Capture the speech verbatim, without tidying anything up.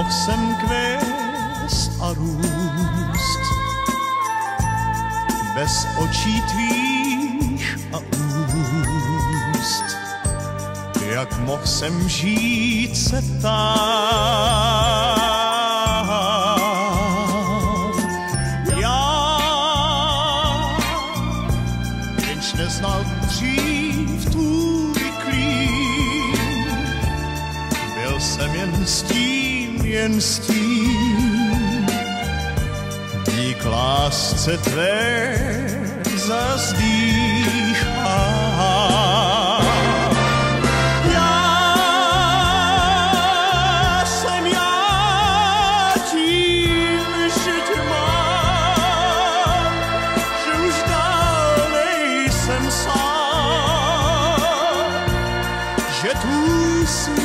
mohl jsem kvést a růst bez očí tvých a úst. Jak mohl jsem žít se tam? Já, jenž neznal dřív tvůj klín, byl jsem jen s tím, jen s tím, dík lásce tvé zazdýchám. Že tvůj svět